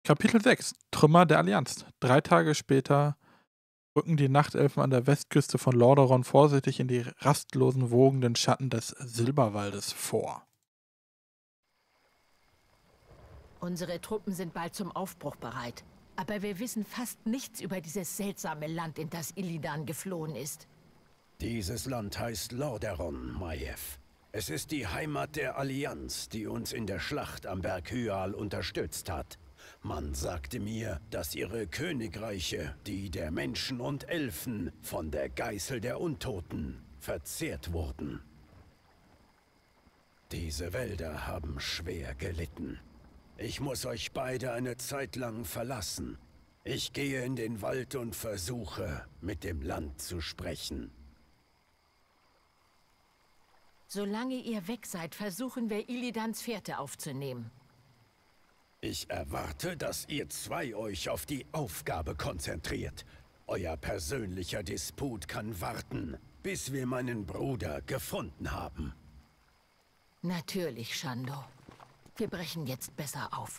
Kapitel 6: Trümmer der Allianz. 3 Tage später rücken die Nachtelfen an der Westküste von Lordaeron vorsichtig in die rastlosen, wogenden Schatten des Silberwaldes vor. Unsere Truppen sind bald zum Aufbruch bereit. Aber wir wissen fast nichts über dieses seltsame Land, in das Illidan geflohen ist. Dieses Land heißt Lordaeron, Maiev. Es ist die Heimat der Allianz, die uns in der Schlacht am Berg Hyal unterstützt hat. Man sagte mir, dass ihre Königreiche, die der Menschen und Elfen, von der Geißel der Untoten verzehrt wurden. Diese Wälder haben schwer gelitten. Ich muss euch beide eine Zeit lang verlassen. Ich gehe in den Wald und versuche, mit dem Land zu sprechen. Solange ihr weg seid, versuchen wir, Illidans Fährte aufzunehmen. Ich erwarte, dass ihr zwei euch auf die Aufgabe konzentriert. Euer persönlicher Disput kann warten, bis wir meinen Bruder gefunden haben. Natürlich, Shando. Wir brechen jetzt besser auf.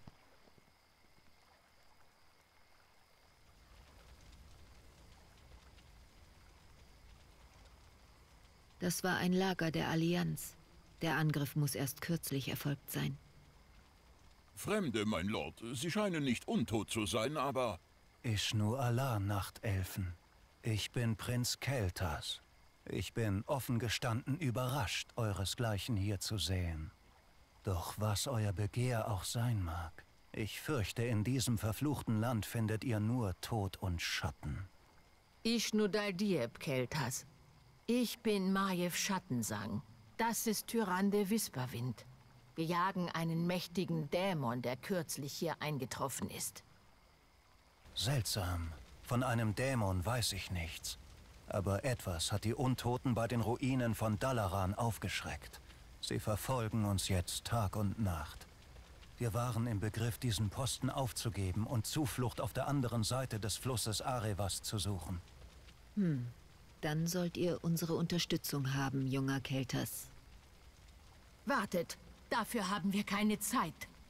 Das war ein Lager der Allianz. Der Angriff muss erst kürzlich erfolgt sein. Fremde, mein Lord. Sie scheinen nicht untot zu sein, aber... Ishnu Allah, Nachtelfen. Ich bin Prinz Keltas. Ich bin offen gestanden überrascht, euresgleichen hier zu sehen. Doch was euer Begehr auch sein mag, ich fürchte, in diesem verfluchten Land findet ihr nur Tod und Schatten. Ishnu Daldieb, Keltas. Ich bin Maiev Schattensang. Das ist Tyrande Wisperwind. Wir jagen einen mächtigen Dämon, der kürzlich hier eingetroffen ist. Seltsam. Von einem Dämon weiß ich nichts. Aber etwas hat die Untoten bei den Ruinen von Dalaran aufgeschreckt. Sie verfolgen uns jetzt Tag und Nacht. Wir waren im Begriff, diesen Posten aufzugeben und Zuflucht auf der anderen Seite des Flusses Arevas zu suchen. Dann sollt ihr unsere Unterstützung haben, junger Keltas. Wartet, dafür haben wir keine Zeit.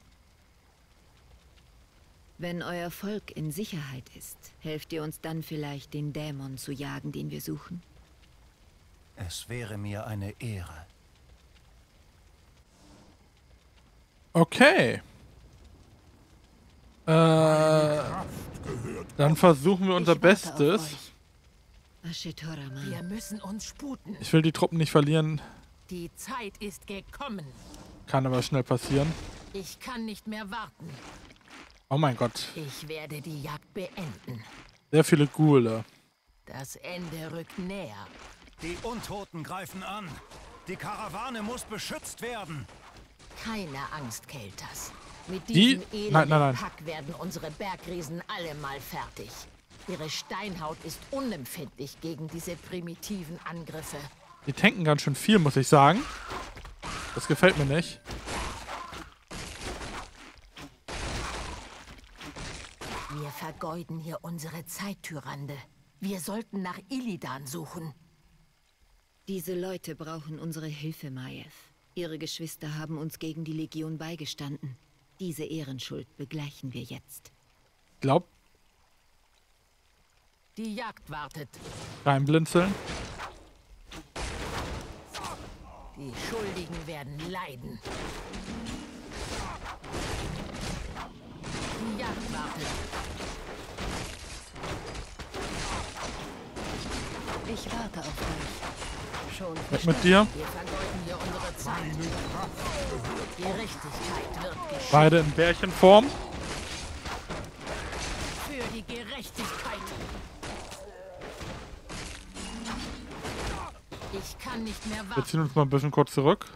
Wenn euer Volk in Sicherheit ist, helft ihr uns dann vielleicht, den Dämon zu jagen, den wir suchen? Es wäre mir eine Ehre. Okay. Dann versuchen wir unser Bestes. Wir müssen uns sputen. Ich will die Truppen nicht verlieren. Die Zeit ist gekommen. Kann aber schnell passieren. Ich kann nicht mehr warten. Oh mein Gott. Ich werde die Jagd beenden. Sehr viele Ghule. Das Ende rückt näher. Die Untoten greifen an. Die Karawane muss beschützt werden. Keine Angst, Keltas. Mit Die? diesem Nein. Pack werden unsere Bergriesen alle mal fertig. Ihre Steinhaut ist unempfindlich gegen diese primitiven Angriffe. Die tanken ganz schön viel, muss ich sagen. Das gefällt mir nicht. Wir vergeuden hier unsere Zeit, Tyrande. Wir sollten nach Illidan suchen. Diese Leute brauchen unsere Hilfe, Maiev. Ihre Geschwister haben uns gegen die Legion beigestanden. Diese Ehrenschuld begleichen wir jetzt. Glaubt, Die Jagd wartet. reinblinzeln. Die Schuldigen werden leiden. Die Jagd wartet. Ich warte auf euch. Schon Weg mit dir. Wir vergeuden hier unsere Zeit. Gerechtigkeit wird geschehen. Beide in Bärchenform. Für die Gerechtigkeit. Ich kann nicht mehr Wir warten. ziehen uns mal ein bisschen kurz zurück.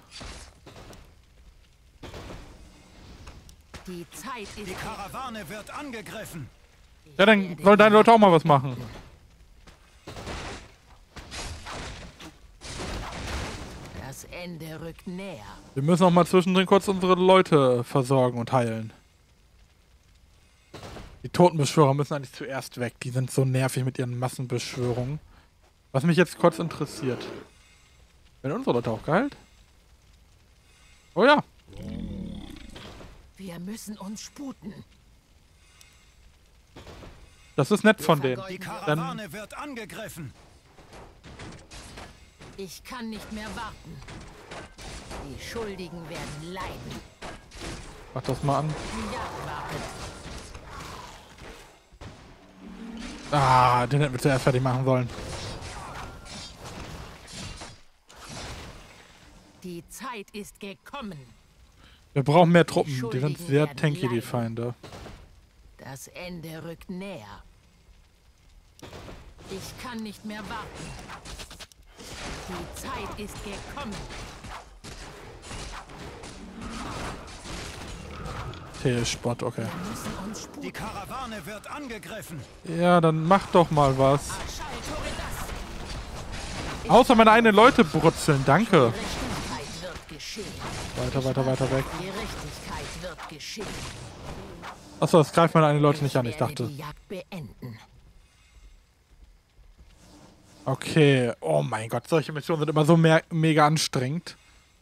Die Zeit ist Die Karawane wird angegriffen. Ja, dann sollen deine Leute auch mal was machen. Das Ende rückt näher. Wir müssen auch mal zwischendrin kurz unsere Leute versorgen und heilen. Die Totenbeschwörer müssen eigentlich zuerst weg. Die sind so nervig mit ihren Massenbeschwörungen. Was mich jetzt kurz interessiert. Werden unsere Leute auch geheilt? Oh ja. Wir müssen uns sputen. Das ist nett von denen. Die Dann, Karawane wird angegriffen. Ich kann nicht mehr warten. Die Schuldigen werden leiden. mach das mal an. Die Jagd wartet. Ah, den hätten wir zuerst fertig machen sollen. Die Zeit ist gekommen. Wir brauchen mehr Truppen. Die sind sehr tanky, die Feinde. Das Ende rückt näher. Ich kann nicht mehr warten. Die Zeit ist gekommen. T-Spot, okay. Wir müssen uns sputen. Die Karawane wird angegriffen. Ja, dann mach doch mal was. Schalltoridas. Außer meine eigenen Leute brutzeln, danke. Gerechtigkeit wird geschehen. Weiter, weiter, weiter weg. Gerechtigkeit wird geschehen. Achso, das greift meine eigenen Leute nicht an, ich werde dachte. die Jagd beenden. Okay, oh mein Gott, solche Missionen sind immer so mega anstrengend.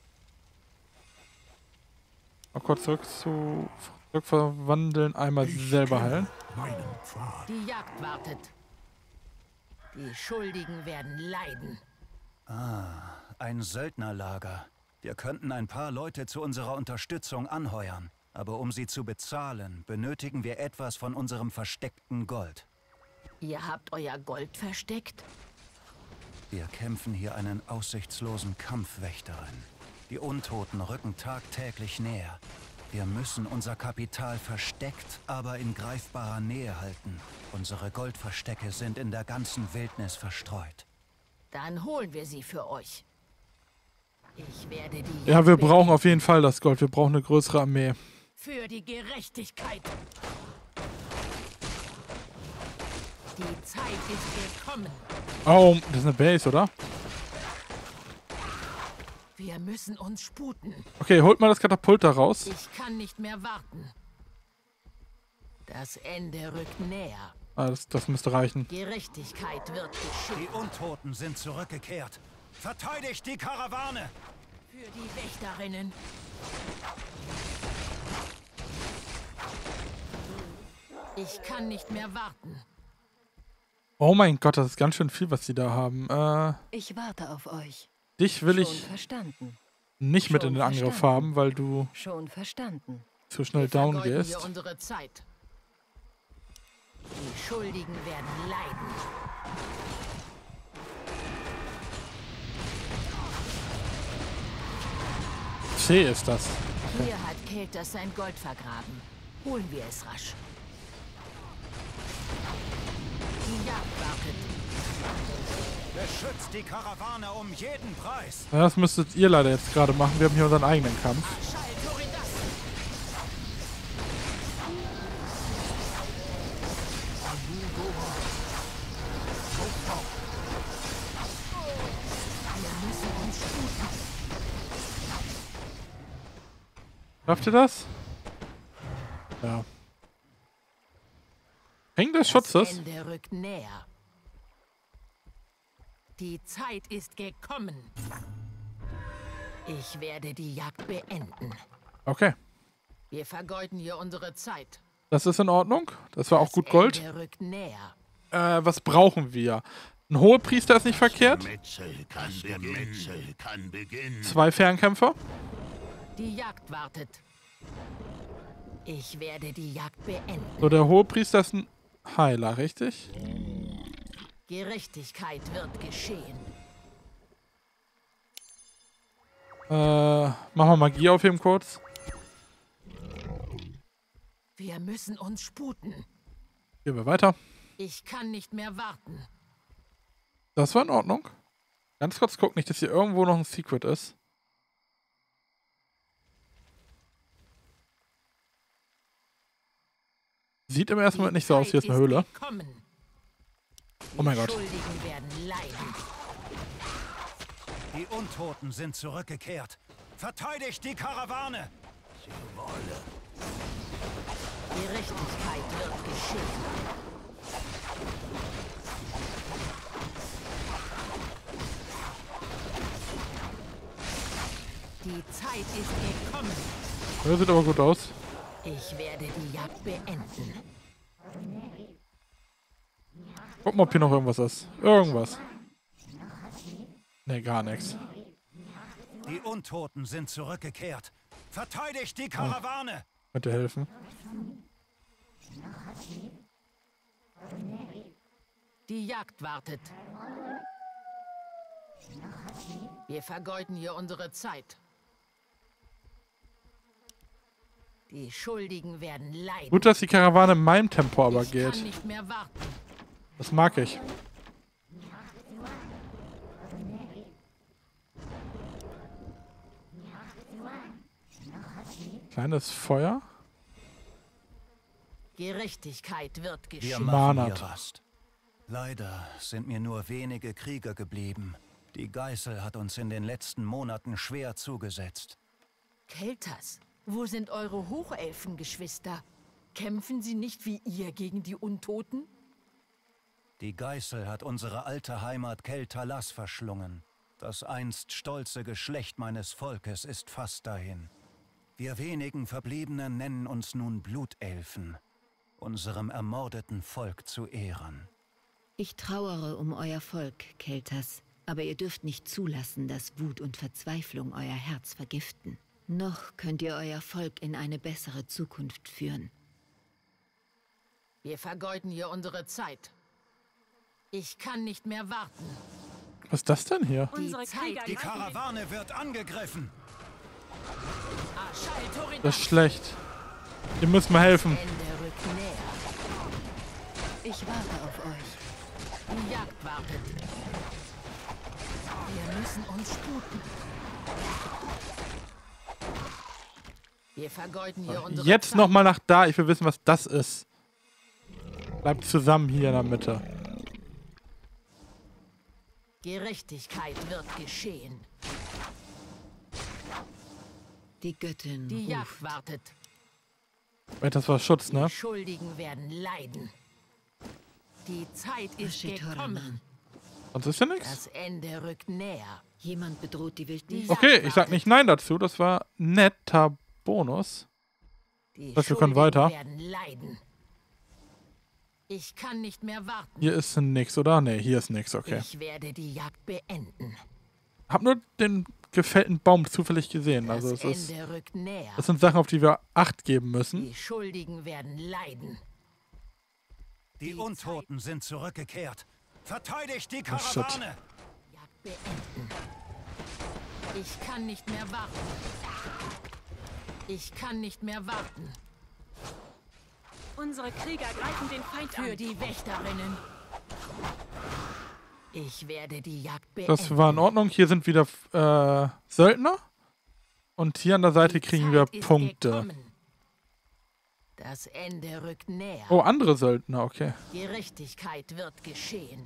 Mal kurz zurückverwandeln, einmal selber heilen. Die Jagd wartet. Die Schuldigen werden leiden. Ein Söldnerlager. Wir könnten ein paar Leute zu unserer Unterstützung anheuern. Aber um sie zu bezahlen, benötigen wir etwas von unserem versteckten Gold. Ihr habt euer Gold versteckt? Wir kämpfen hier einen aussichtslosen Kampf, Wächterin. Die Untoten rücken tagtäglich näher. Wir müssen unser Kapital versteckt, aber in greifbarer Nähe halten. Unsere Goldverstecke sind in der ganzen Wildnis verstreut. Dann holen wir sie für euch. Ich werde die Ja, wir Jagd brauchen auf jeden Fall das Gold. Wir brauchen eine größere Armee. für die Gerechtigkeit. Die Zeit ist gekommen. Oh, das ist eine Base, oder? Wir müssen uns sputen. Okay, holt mal das Katapult da raus. Ich kann nicht mehr warten. Das Ende rückt näher. Ah, das müsste reichen. Gerechtigkeit wird geschehen. Die Untoten sind zurückgekehrt. Verteidigt die Karawane! Für die Wächterinnen. Ich kann nicht mehr warten. Oh mein Gott, das ist ganz schön viel, was die da haben. Ich warte auf euch. Dich will Schon ich verstanden. nicht mit Schon in den Angriff verstanden. haben, weil du Schon verstanden. zu schnell down Vergeuden gehst. wir unsere Zeit. Die Schuldigen werden leiden. C ist das. Hier hat Keltas sein Gold vergraben. Holen wir es rasch. Die Jagd wartet. Beschützt die Karawane um jeden Preis! Ja, das müsstet ihr leider jetzt gerade machen. Wir haben hier unseren eigenen Kampf. Schalltoridas. Wir müssen uns sputen. Schafft ihr das? Ja. Ring des Das Schutzes. Ende rückt näher. Die Zeit ist gekommen. Ich werde die Jagd beenden. Okay. Wir vergeuden hier unsere Zeit. Das ist in Ordnung. Das war auch Das gut Gold. Ende rückt näher. Was brauchen wir? Ein Hohepriester ist nicht verkehrt. Der Metzel kann beginnen. 2 Fernkämpfer. Die Jagd wartet. Ich werde die Jagd beenden. So, der Hohepriester ist ein Heiler, richtig? Gerechtigkeit wird geschehen. Machen wir Magie aufheben kurz. Wir müssen uns sputen. Gehen wir weiter. Ich kann nicht mehr warten. Das war in Ordnung. Ganz kurz gucken, nicht, dass hier irgendwo noch ein Secret ist. Sieht im ersten Moment nicht so aus, hier ist eine Höhle. Oh mein Gott. Die Schuldigen werden leiden. Die Untoten sind zurückgekehrt. Verteidigt die Karawane! Gerechtigkeit wird geschehen. Die Zeit ist gekommen. Das sieht aber gut aus. Ich werde die Jagd beenden. Guck mal, ob hier noch irgendwas ist. Irgendwas. Ne, gar nichts. Die Untoten sind zurückgekehrt. Verteidigt die Karawane! Könnt ihr helfen? Die Jagd wartet. Wir vergeuden hier unsere Zeit. Die Schuldigen werden leiden. Gut, dass die Karawane in meinem Tempo aber Ich geht. kann nicht mehr warten. Das mag ich. Kleines Feuer. Gerechtigkeit wird Wir geschehen. machen hier Manat. Rast. Leider sind mir nur wenige Krieger geblieben. Die Geißel hat uns in den letzten Monaten schwer zugesetzt. Keltas, wo sind eure Hochelfengeschwister? Kämpfen sie nicht wie ihr gegen die Untoten? Die Geißel hat unsere alte Heimat Kel-Talas verschlungen. Das einst stolze Geschlecht meines Volkes ist fast dahin. Wir wenigen Verbliebenen nennen uns nun Blutelfen, unserem ermordeten Volk zu Ehren. Ich trauere um euer Volk, Keltas. Aber ihr dürft nicht zulassen, dass Wut und Verzweiflung euer Herz vergiften. Noch könnt ihr euer Volk in eine bessere Zukunft führen. Wir vergeuden hier unsere Zeit. Ich kann nicht mehr warten. Was ist das denn hier? Die Unsere Zeit Krieger Die ist Karawane wird angegriffen! Das ist schlecht. Ihr müsst mir helfen. Ende rückt näher. Ich warte auf euch. Die Jagd wartet. Wir müssen uns sputen. Wir vergeuden hier unsere Jetzt Zeit. nochmal nach da. Ich will wissen, was das ist. Bleibt zusammen hier in der Mitte. Gerechtigkeit wird geschehen. Die Göttin Die Jagd ruft. wartet. Wait, das war Schutz, ne? Die Schuldigen werden leiden. Die Zeit ist Ashitoraman. gekommen. Sonst ist ja nichts. Das Ende rückt näher. Jemand bedroht die Wildnis. Okay, ich sag nicht Nein dazu. Das war netter Bonus. Die Das heißt, wir können Schuldigen weiter. werden leiden. Ich kann nicht mehr warten. Hier ist nix, oder? Ne, hier ist nix, okay. Ich werde die Jagd beenden. Hab nur den gefällten Baum zufällig gesehen. Das Also es ist, Ende rückt näher. das sind Sachen, auf die wir Acht geben müssen. Die Schuldigen werden leiden. Die Untoten sind zurückgekehrt. Verteidigt die Oh, shit. Karawane! Jagd beenden. Ich kann nicht mehr warten. Ich kann nicht mehr warten. Unsere Krieger greifen den Feind Für an. die Wächterinnen. Ich werde die Jagd beenden. Das war in Ordnung. Hier sind wieder Söldner. Und hier an der Seite Die kriegen wir Zeit ist Punkte. gekommen. Das Ende rückt näher. Oh, andere Söldner, okay. Gerechtigkeit wird geschehen.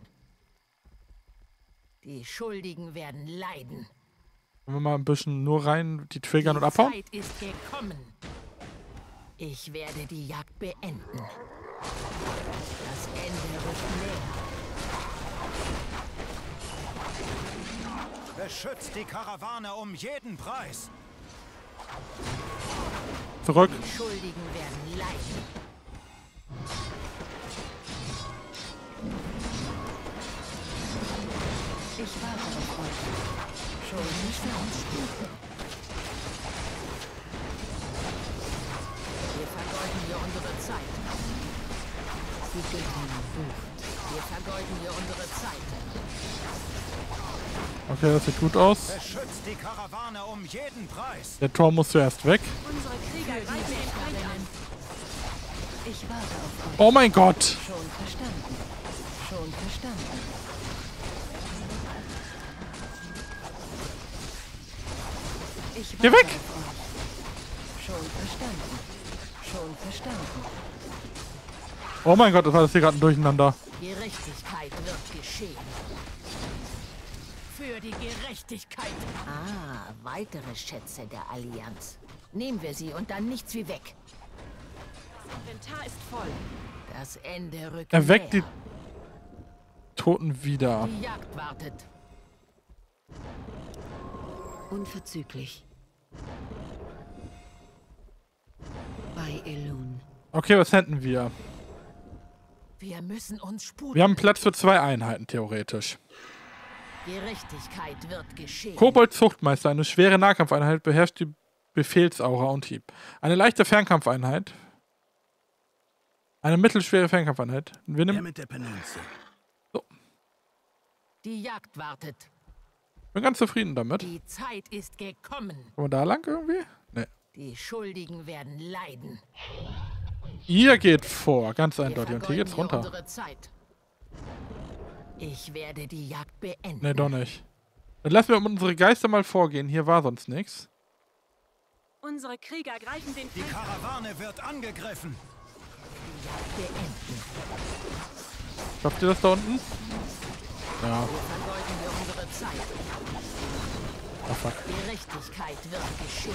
Die Schuldigen werden leiden. Wollen wir mal ein bisschen nur rein die triggern und Die abhauen? Zeit ist gekommen. Ich werde die Jagd beenden. Das Ende rückt näher. Beschützt die Karawane um jeden Preis! Zurück. Die Schuldigen werden leiden. Ich warte auf euch. Schon nicht mehr uns sputen. Wir vergeuden hier unsere Zeit. Die Göttin ruft. Wir vergeuden hier unsere Zeit. Okay, das sieht gut aus. Beschützt die Karawane um jeden Preis! Der Tor muss zuerst weg. Unsere Krieger greifen den Feind an. Ich warte auf euch. Oh mein Gott. Schon verstanden. Schon verstanden. Ich Geh warte weg! auf euch. Schon verstanden. Schon verstanden. Oh mein Gott, das war das hier gerade ein Durcheinander. Gerechtigkeit wird geschehen. Für die Gerechtigkeit. Ah, weitere Schätze der Allianz. Nehmen wir sie und dann nichts wie weg. Das Inventar ist voll. Das Ende rückt Erweckt die näher. Toten wieder. Die Jagd wartet. Unverzüglich. Bei Elun. Okay, was hätten wir? Wir müssen uns sputen. Wir haben Platz für 2 Einheiten, theoretisch. Gerechtigkeit wird geschehen. Kobold-Zuchtmeister, eine schwere Nahkampfeinheit, beherrscht die Befehlsaura und Hieb. Eine leichte Fernkampfeinheit. Eine mittelschwere Fernkampfeinheit. Wir nehmen... mit der Penunze. So. Die Jagd wartet. Bin ganz zufrieden damit. Die Zeit ist gekommen. Kommen wir da lang irgendwie? Ne. Die Schuldigen werden leiden. Ihr geht vor, ganz eindeutig. Wir Und hier geht's vergeuden runter. unsere Zeit. Ich werde die Jagd beenden. Ne, doch nicht. Dann lassen wir unsere Geister mal vorgehen. Hier war sonst nichts. Unsere Krieger greifen den Die Feind an. Karawane wird angegriffen. Die Jagd beenden. Schafft ihr das da unten? Ja. Wir vergeuden wir unsere Zeit. Ah, fuck. Gerechtigkeit wird geschehen.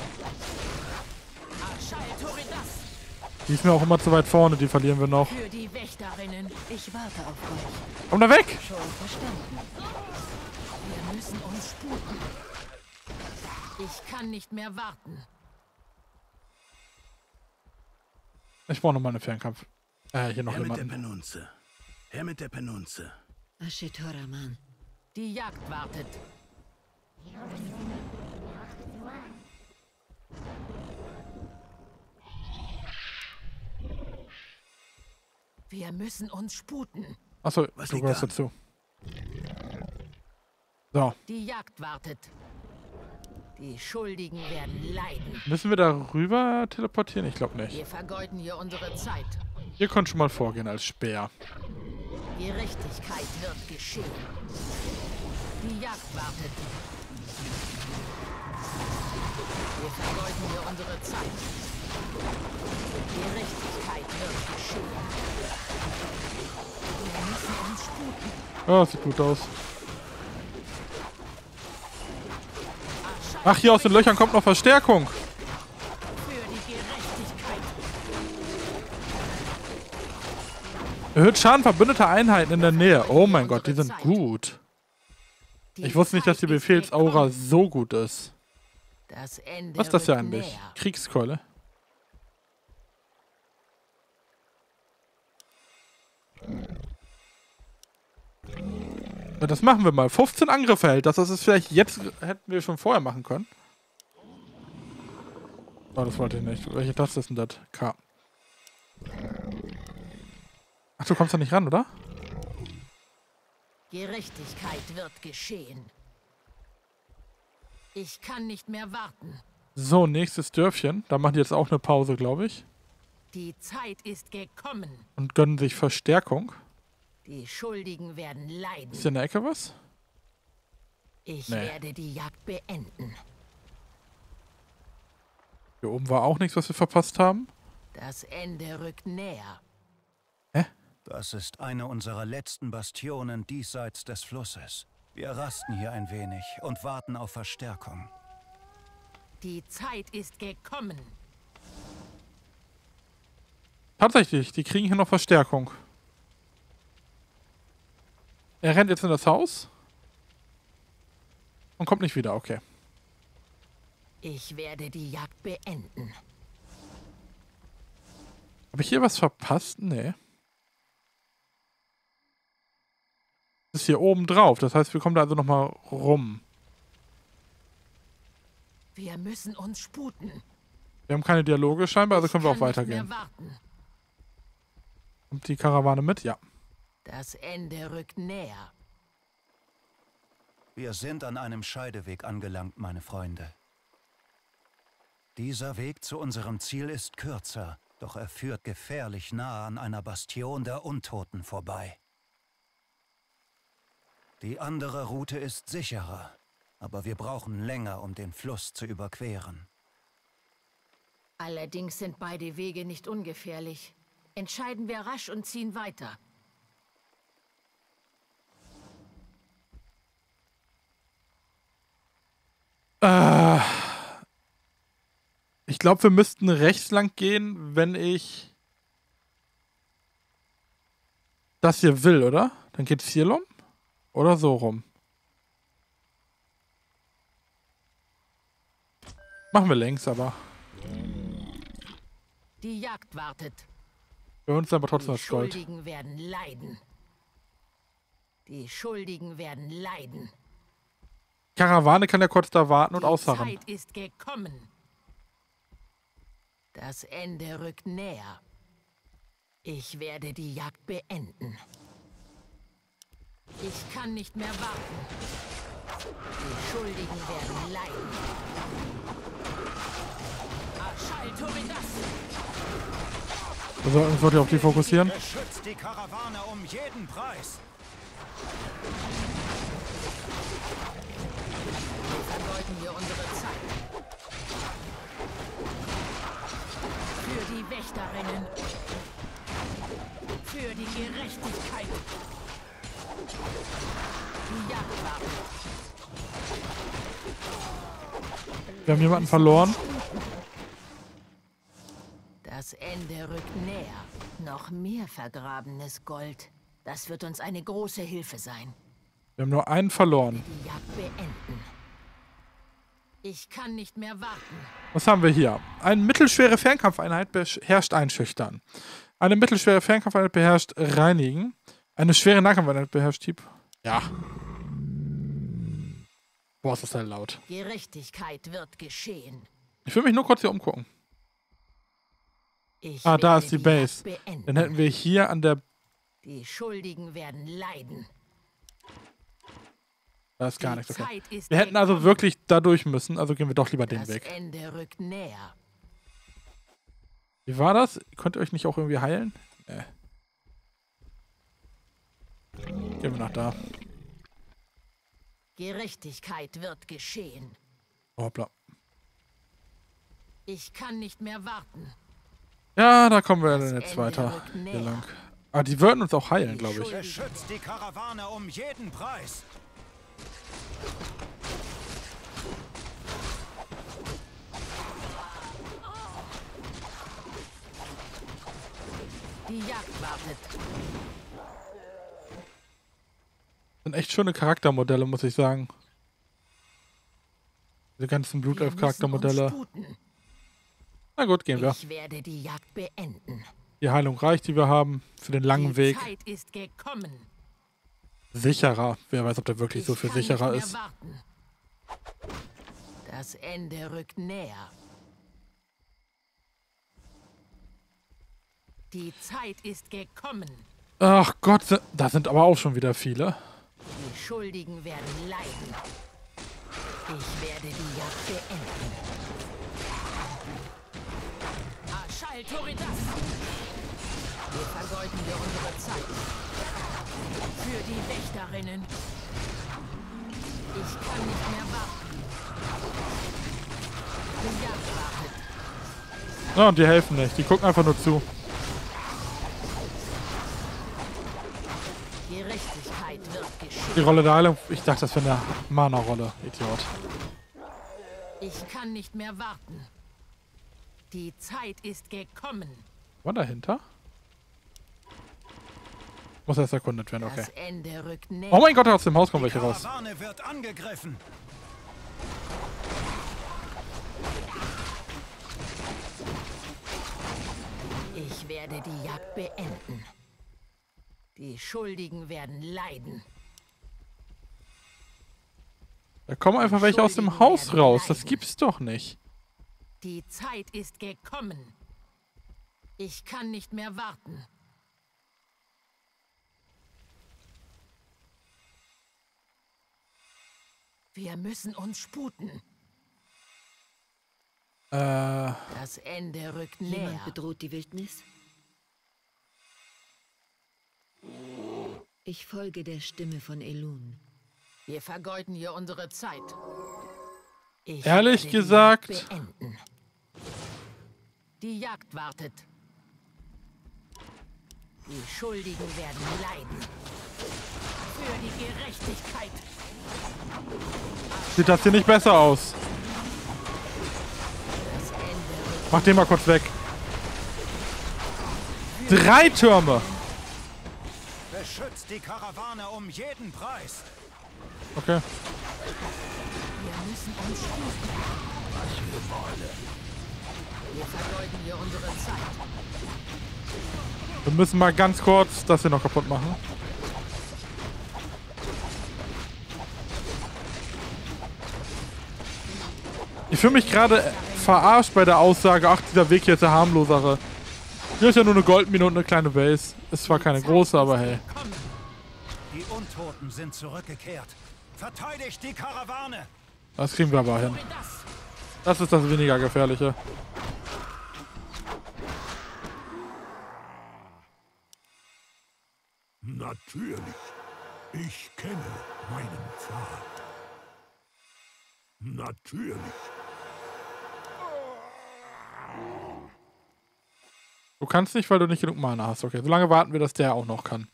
Arschal Toridas Die ist mir auch immer zu weit vorne. Die verlieren wir noch. für die Wächterinnen. Ich warte auf euch. Komm da weg! Schon verstanden. Wir müssen uns sputen. Ich kann nicht mehr warten. Ich brauche nochmal einen Fernkampf. Hier noch Her mit der jemanden. Penunze. Her mit der Penunze. Ashitoraman. Die Jagd wartet. Wir müssen uns sputen. Achso, Was du liegt gehörst an? dazu. So, Die Jagd wartet. Die Schuldigen werden leiden. müssen wir da rüber teleportieren? Ich glaube nicht. Wir vergeuden hier unsere Zeit. Ihr könnt schon mal vorgehen als Speer. Gerechtigkeit wird geschehen. Die Jagd wartet. Wir vergeuden hier unsere Zeit. Gerechtigkeit wird geschehen. Wir müssen uns sputen. Ja, sieht gut aus. Ach, hier aus den Löchern kommt noch Verstärkung. Für die Gerechtigkeit. Erhöht Schaden verbündeter Einheiten in der Nähe. Oh mein Gott, die sind gut. Ich wusste nicht, dass die Befehlsaura so gut ist. Das Ende Was ist das hier rückt eigentlich? näher. Kriegskeule. Ja, das machen wir mal. 15 Angriffe hält das. Das ist vielleicht jetzt, hätten wir schon vorher machen können. Oh, das wollte ich nicht. Welche Taste ist denn das? K. Ach, du kommst da nicht ran, oder? Gerechtigkeit wird geschehen. Ich kann nicht mehr warten. So, nächstes Dörfchen. Da machen die jetzt auch eine Pause, glaube ich. Die Zeit ist gekommen. Und gönnen sich Verstärkung. Die Schuldigen werden leiden. Ist hier in der Ecke was? Ich Nee. werde die Jagd beenden. Hier oben war auch nichts, was wir verpasst haben. Das Ende rückt näher. Das ist eine unserer letzten Bastionen diesseits des Flusses. Wir rasten hier ein wenig und warten auf Verstärkung. Die Zeit ist gekommen. Tatsächlich, die kriegen hier noch Verstärkung. Er rennt jetzt in das Haus. Und kommt nicht wieder, okay. Ich werde die Jagd beenden. Habe ich hier was verpasst? Nee. Das ist hier oben drauf. Das heißt, wir kommen da also nochmal rum. Wir müssen uns sputen. Wir haben keine Dialoge scheinbar, also können wir auch Ich kann nicht weitergehen. mehr warten. Kommt die Karawane mit? Ja. Das Ende rückt näher. Wir sind an einem Scheideweg angelangt, meine Freunde. Dieser Weg zu unserem Ziel ist kürzer, doch er führt gefährlich nah an einer Bastion der Untoten vorbei. Die andere Route ist sicherer, aber wir brauchen länger, um den Fluss zu überqueren. Allerdings sind beide Wege nicht ungefährlich. Entscheiden wir rasch und ziehen weiter. Ich glaube, wir müssten rechts lang gehen, wenn ich das hier will, oder? Dann geht es hier rum? Oder so rum? Machen wir längs, aber. Die Jagd wartet. Für uns aber trotzdem Die das Gold. Schuldigen werden leiden. Die Schuldigen werden leiden. Karawane kann ja kurz da warten und Die ausharren. Zeit ist gekommen. Das Ende rückt näher. Ich werde die Jagd beenden. Ich kann nicht mehr warten. Die Schuldigen werden leiden. Ashal Toridas! Wir sollten uns wirklich auf die fokussieren. Beschützt die Karawane um jeden Preis. Vergeuden wir unsere Zeit. Für die Wächterinnen. Für die Gerechtigkeit. Die Jagd wartet. Wir haben jemanden verloren. Das Ende rückt näher. Noch mehr vergrabenes Gold. Das wird uns eine große Hilfe sein. Wir haben nur einen verloren. Die Jagd beenden. Ich kann nicht mehr warten. Was haben wir hier? Eine mittelschwere Fernkampfeinheit beherrscht Einschüchtern. Eine mittelschwere Fernkampfeinheit beherrscht Reinigen. Eine schwere Nahkampfeinheit beherrscht Typ. Ja. Boah, ist das halt laut. Gerechtigkeit wird geschehen. Ich will mich nur kurz hier umgucken. Ich Ah, da werde ist die Jagd Base. beenden. Dann hätten wir hier an der... Die Schuldigen werden leiden. Da ist gar Die nichts. Okay. Zeit ist Wir hätten also gekommen. wirklich da durch müssen. Also gehen wir doch lieber den Das Weg. Ende rückt näher. Wie war das? Könnt ihr euch nicht auch irgendwie heilen? Nee. Gehen wir nach da. Gerechtigkeit wird geschehen. Hoppla. Ich kann nicht mehr warten. Ja, da kommen wir Das dann jetzt Ende weiter. rückt Hier näher. lang. Aber die würden uns auch heilen, glaube ich. Beschützt die Karawane um jeden Preis. Die Jagd wartet. Sind echt schöne Charaktermodelle, muss ich sagen. Diese ganzen Wir müssen uns Blutelf-Charaktermodelle. sputen. Na gut, gehen wir. Ich werde die Jagd beenden. Die Heilung reicht, die wir haben. Für den langen Die Weg. Zeit ist gekommen. Sicherer. Wer weiß, ob der wirklich so viel kann sicherer nicht ist. mehr warten. Das Ende rückt näher. Die Zeit ist gekommen. Ach Gott, da sind aber auch schon wieder viele. Die Schuldigen werden leiden. Ich werde die Jagd beenden. Ashal Toridas! Wir vergeuden wir unsere Zeit. Für die Wächterinnen. Ich kann nicht mehr warten. Die Jagd wartet. Ja, und die helfen nicht. Die gucken einfach nur zu. Gerechtigkeit wird Die geschehen. Rolle der Heilung. Ich dachte, das wäre eine Mana-Rolle. Idiot. Ich kann nicht mehr warten. Die Zeit ist gekommen. War dahinter? Muss erst erkundet werden, okay. Das Ende rückt näher. Oh mein Gott, aus dem Haus kommen Die welche raus. Karawane wird angegriffen. Ich werde die Jagd beenden. Die Schuldigen werden leiden. Da kommen einfach welche aus dem Haus raus. Das gibt's doch nicht. Die Zeit ist gekommen. Ich kann nicht mehr warten. Wir müssen uns sputen. Das Ende rückt näher. Jemand bedroht die Wildnis? Ich folge der Stimme von Elun. Wir vergeuden hier unsere Zeit. Ich Ehrlich werde die gesagt- Jagd beenden. Die Jagd wartet. Die Schuldigen werden leiden. Für die Gerechtigkeit. Sieht das hier nicht besser aus? Das Ende rückt. Mach den mal kurz weg. 3 Türme. Beschützt die Karawane um jeden Preis. Okay. Wir müssen uns sputen. Wir vergeuden hier unsere Zeit. Wir müssen mal ganz kurz das hier noch kaputt machen. Ich fühle mich gerade verarscht bei der Aussage, ach, dieser Weg hier ist der harmlosere. Hier ist ja nur eine Goldmine und eine kleine Base. Ist zwar keine große, aber hey. Die Untoten sind zurückgekehrt. Verteidigt die Karawane! Das kriegen wir aber hin. Das ist das weniger gefährliche. Natürlich. Ich kenne meinen Pfad. Natürlich. Du kannst nicht, weil du nicht genug Mana hast. Okay, solange warten wir, dass der auch noch kann.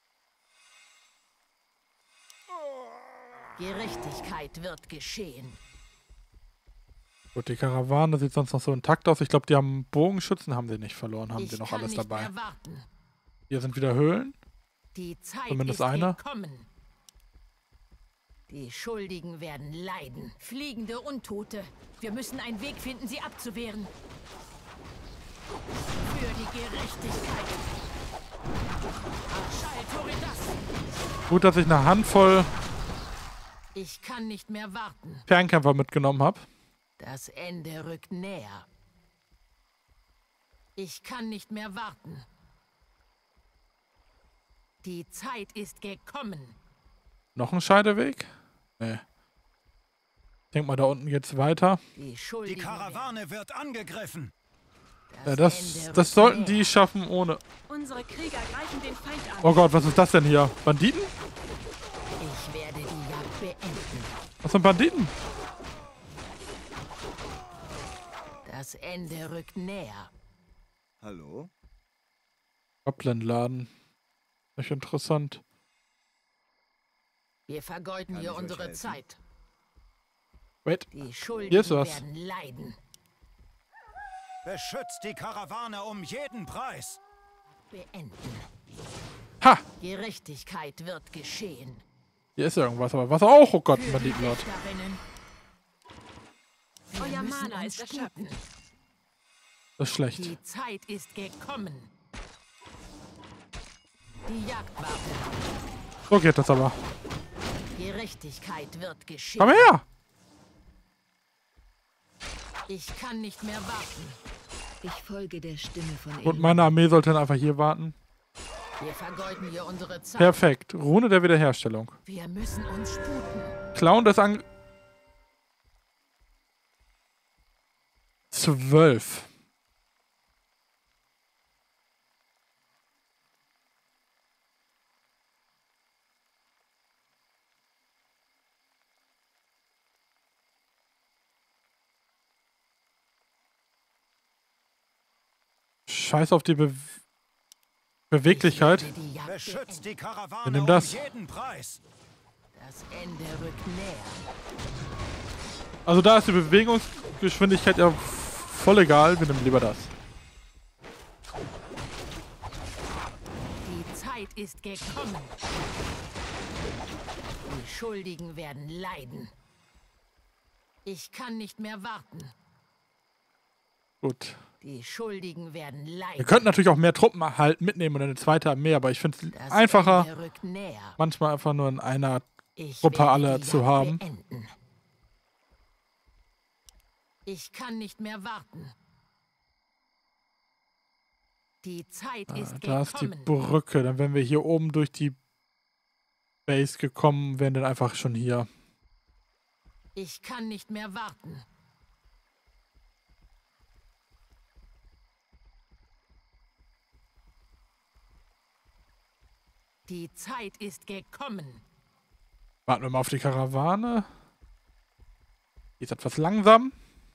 Gerechtigkeit wird geschehen. Gut, die Karawane sieht sonst noch so intakt aus. Ich glaube, die haben Bogenschützen, haben sie nicht verloren. Haben sie noch alles dabei. Hier sind wieder Höhlen. Die Zeit Zumindest ist einer. gekommen. Die Schuldigen werden leiden. Fliegende Untote. Wir müssen einen Weg finden, sie abzuwehren. Für die Gerechtigkeit. Arschal Toridas. Gut, dass ich eine Handvoll Ich kann nicht mehr warten. Fernkämpfer mitgenommen habe. Das Ende rückt näher. Ich kann nicht mehr warten. Die Zeit ist gekommen. Noch ein Scheideweg? Nee. Ich denke mal, da unten geht's weiter. Die Die Karawane wird angegriffen! Ja, das sollten die schaffen ohne... Unsere Krieger greifen den Feind an. Oh Gott, was ist das denn hier? Banditen? Ich werde die Jagd beenden. Was sind Banditen? Das Ende rückt näher. Hallo? Goblin-Laden. Echt interessant. Wir vergeuden hier unsere Zeit. Wait. Die Hier ist Schuldigen was. werden leiden. Beschützt die Karawane um jeden Preis! Beenden. Ha! Gerechtigkeit wird geschehen. Hier ist irgendwas, aber was auch? Oh Gott, ein Für die Banditenlaut. Wächterinnen. Wir Euer müssen Mana uns ist erschöpft. sputen. Das ist schlecht. Die Zeit ist gekommen. Die Jagd wartet. So geht das aber. Gerechtigkeit wird geschehen. Komm her! Ich kann nicht mehr warten. Ich folge der Stimme von Und Elrond. meine Armee sollte dann einfach hier warten. Wir vergeuden hier unsere Zeit. Perfekt. Rune der Wiederherstellung. Wir müssen uns sputen. Clown des 12. Scheiß auf die Beweglichkeit. Ich werde die Jagd Beschützt die Wir Karawane nehmen um das. jeden Preis! Das Ende rückt näher. Also da ist die Bewegungsgeschwindigkeit ja voll egal. Wir nehmen lieber das. Die Zeit ist gekommen. Die Schuldigen werden leiden. Ich kann nicht mehr warten. Gut. Die Schuldigen werden leiden. Wir könnten natürlich auch mehr Truppen halt mitnehmen und eine zweite Armee, aber ich finde es Das einfacher, Ende rückt näher. manchmal einfach nur in einer Ich Gruppe werde alle die zu Jagd haben. beenden. Ich kann nicht mehr warten. Die Zeit ist Da ist die gekommen. Brücke. Dann wären wir hier oben durch die Base gekommen, wären dann einfach schon hier. Ich kann nicht mehr warten. Die Zeit ist gekommen. Warten wir mal auf die Karawane. Die ist etwas langsam.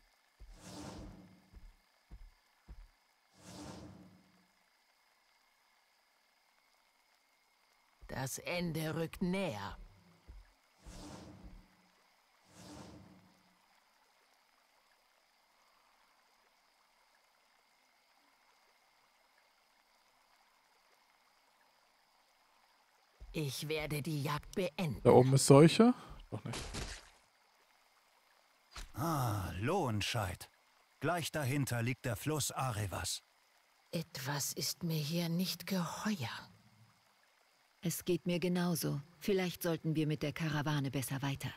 Das Ende rückt näher. Ich werde die Jagd beenden. Da oben ist Seuche. Doch nicht. Ah, Lohenscheid. Gleich dahinter liegt der Fluss Arevas. Etwas ist mir hier nicht geheuer. Es geht mir genauso. Vielleicht sollten wir mit der Karawane besser weiter.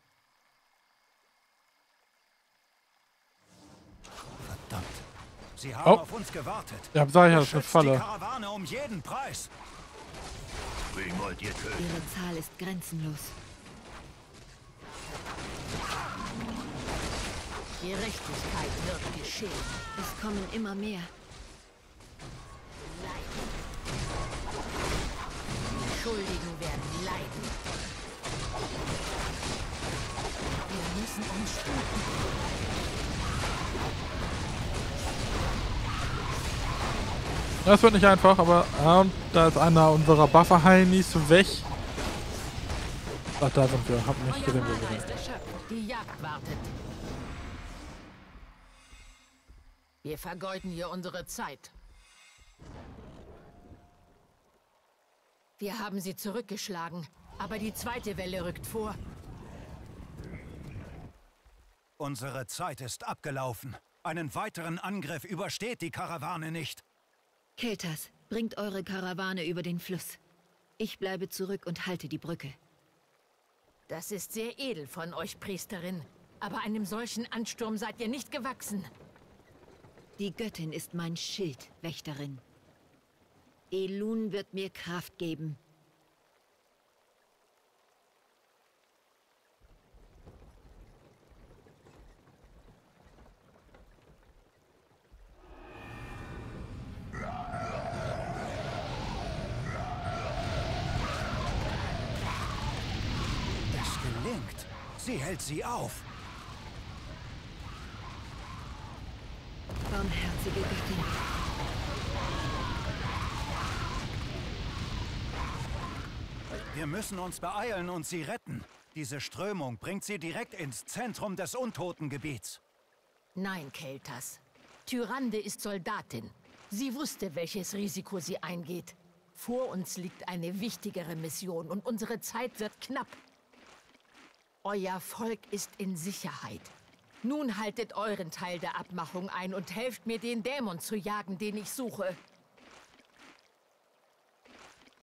Verdammt. Sie haben Oh. auf uns gewartet. Ja, sag ich ja, das ist eine Beschützt die Falle. Karawane um jeden Preis. Wen wollt ihr töten? Ihre Zahl ist grenzenlos. Gerechtigkeit wird geschehen. Es kommen immer mehr. Leiden. Die Schuldigen werden leiden. Wir müssen uns sputen. Das wird nicht einfach, aber und da ist einer unserer Buffer-Heinis weg. Ach, da sind wir. Hab nicht gesehen, wo wir Mana sind. ist erschöpft. Die Jagd wartet. Wir vergeuden hier unsere Zeit. Wir haben sie zurückgeschlagen, aber die zweite Welle rückt vor. Unsere Zeit ist abgelaufen. Einen weiteren Angriff übersteht die Karawane nicht. Keltas, bringt eure Karawane über den Fluss. Ich bleibe zurück und halte die Brücke. Das ist sehr edel von euch, Priesterin. Aber einem solchen Ansturm seid ihr nicht gewachsen. Die Göttin ist mein Schild, Wächterin. Elun wird mir Kraft geben. Es gelingt. Sie hält sie auf. Barmherzige Göttin. Wir müssen uns beeilen und sie retten. Diese Strömung bringt sie direkt ins Zentrum des Untotengebiets. Nein, Keltas. Tyrande ist Soldatin. Sie wusste, welches Risiko sie eingeht. Vor uns liegt eine wichtigere Mission und unsere Zeit wird knapp. Euer Volk ist in Sicherheit. Nun haltet euren Teil der Abmachung ein und helft mir, den Dämon zu jagen, den ich suche.